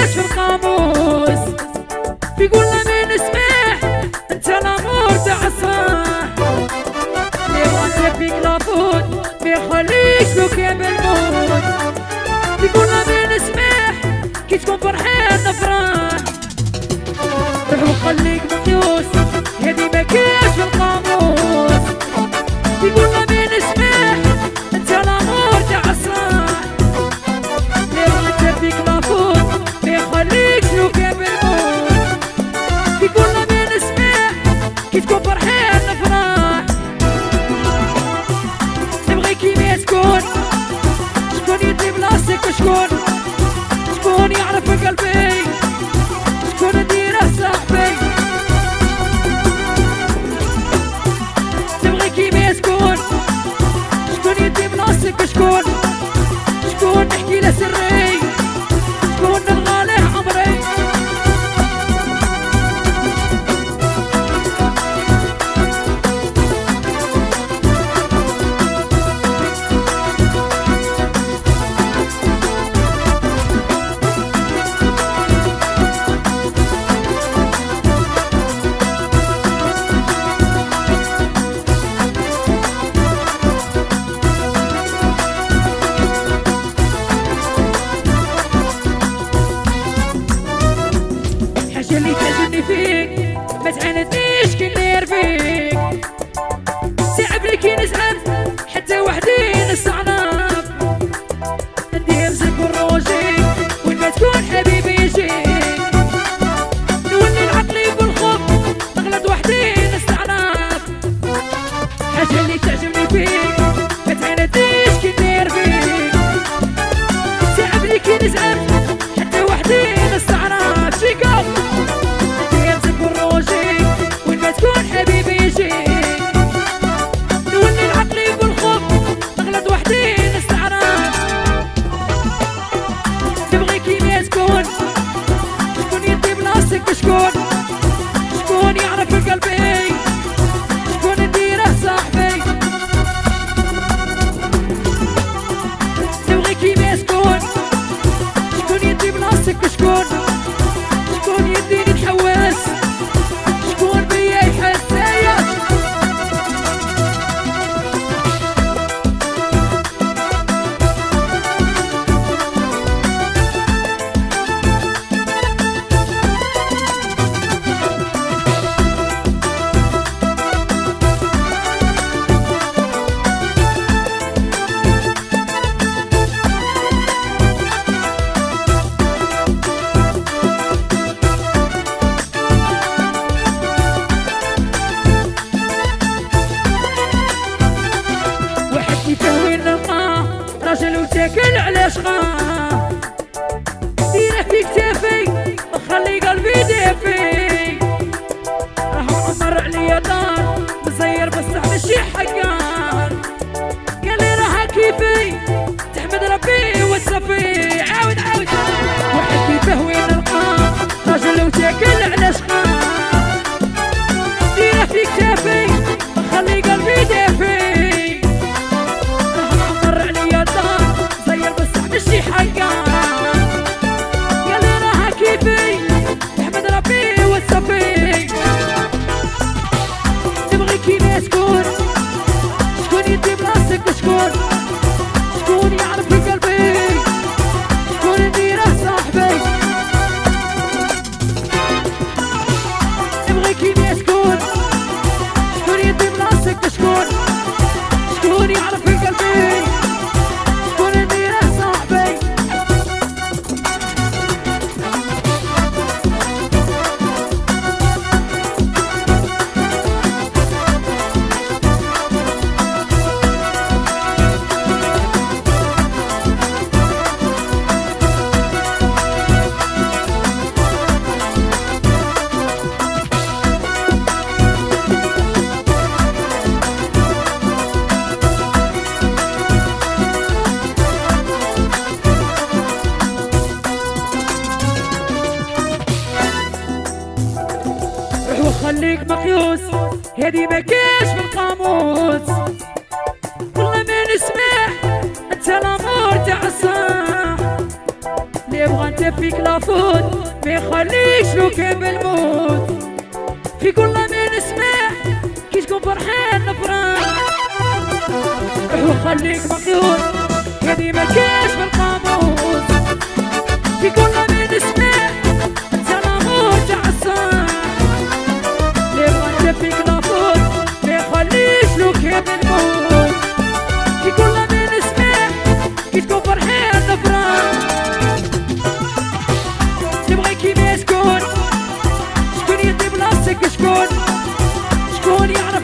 كاش في القاموس، بيقولنا مين اسمح انت الامور تاع الصح، اللي غادي فيك لابد ما يخليش لو كان بالموت، بيقولنا مين اسمح كي تكون فرحان نفرح، روح وخليك مقيوس هادي ما كاش في القاموس، بيقولنا مين اسمح انت الامور تاع الصح، اللي غادي فيك لابد ما يخليكش لو كان بالموت، بيقولنا مين اسمح كي تكون فرحان نفرح، نبغي كيما تكون شكون يدي بلاصتك وشكون يعرف قلبي، شكون نديره صاحبي، نبغي كيما تكون شكون يدي بلاصتك وشكون نحكي له سري، شكون نبغى له عمري. اللي تعجبني فيك ما تعاندنيش كي ندير فيك، صعب لي كي نزعل حتى وحدي نستعنف، ندير زيك والروجي وين ما تكون حبيبي يجيك، نولي العقلي بالخوف نغلط وحدي نستعنف، حاجة اللي تعجبني فيك ما تعاندنيش كي ندير فيك، صعب لي كي نزعل حتى وحدي نستعنف، شيكا وين ما تكون حبيبي يجيك، نولي العقلي بالخوف نغلط وحدي نستعرف، نبغي كيما تكون شكون يدي بلاصتك شكون يعرف قلبي، شكون نديره صاحبي، نبغي كيما تكون شكون يدي بلاصتك شكون يديني نحوس، راجل وتاكل على شغاه، ديره في كتافي وخلي قلبي دافي، راه عمر عليا دار مزير بصح ماشي حقار، قال لي راها كيفي تحمد ربي وتصفي، عاود واحد كيفه وين نلقاه، راجل وتاكل على شغاه، ديره في كتافي وخلي قلبي دافي، ماشي حقار، قال لي راها كيفي تحمد ربي وتصفي، نبغي كيما تكون شكون يدي بلاصتك شكون يعرف قلبي، شكون نديره صاحبي، نبغي كيما تكون شكون يدي بلاصتك شكون يعرف قلبي، شكون نديره صاحبي. خليك مقيوس هادي ما كاش في القاموس، والله ما نسمح انت الامور تاع الصح، اللي يبغى انت فيك لافوت ما يخليش لو كان بالموت في كل ما نسمع كي تكون فرحان نفرح وخليك مقيود هذه ما كاش بالقاموس في كل ما نسمع انت الامور تاع الصح يبغى انت فيك لافوت ما يخليش لو كان بالموت في كل ما نسمع كي تكون فرحان نفرح تبغي كيما شكون يدي بلاصتك شكون يعرف